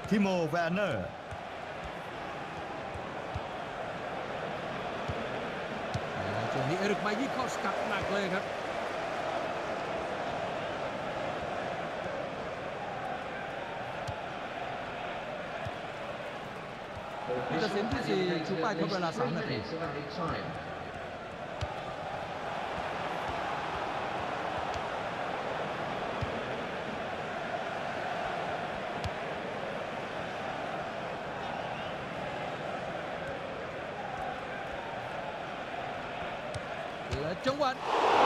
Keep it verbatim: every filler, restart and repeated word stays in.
ทิโม แวนเนอร์ช่วงนี้เอริกมายี่เข้าสกัดหนักเลยครับผู้ตัดสินที่สี่ชูป้ายทดเวลาสามนาทีและจังหวะ